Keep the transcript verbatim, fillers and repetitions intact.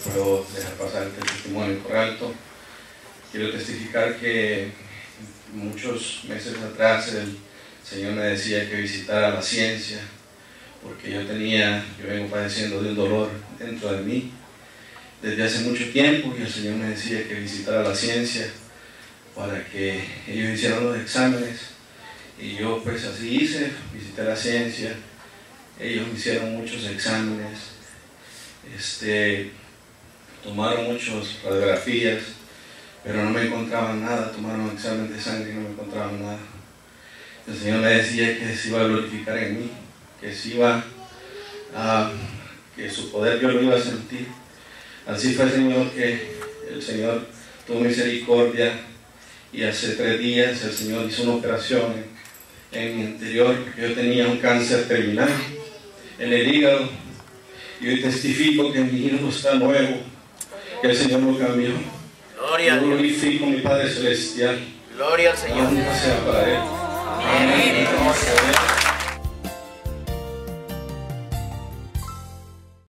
puedo dejar pasar este testimonio por alto. Quiero testificar que muchos meses atrás el Señor me decía que visitara la ciencia, porque yo tenía, yo vengo padeciendo de un dolor dentro de mí desde hace mucho tiempo, y el Señor me decía que visitara la ciencia para que ellos hicieran los exámenes, y yo pues así hice, visité la ciencia. Ellos me hicieron muchos exámenes, este, tomaron muchas radiografías, pero no me encontraban nada. Tomaron un examen de sangre y no me encontraban nada. El Señor me decía que se iba a glorificar en mí, que se iba a, que su poder yo lo iba a sentir. Así fue, Señor, que el Señor tuvo misericordia, y hace tres días el Señor hizo una operación en, en mi interior, porque yo tenía un cáncer terminal en el hígado, y hoy testifico que mi hígado está nuevo, que el Señor lo cambió. Gloria. Yo glorifico a mi Padre Celestial. Gloria al Señor. Nunca sea para Él. Amén.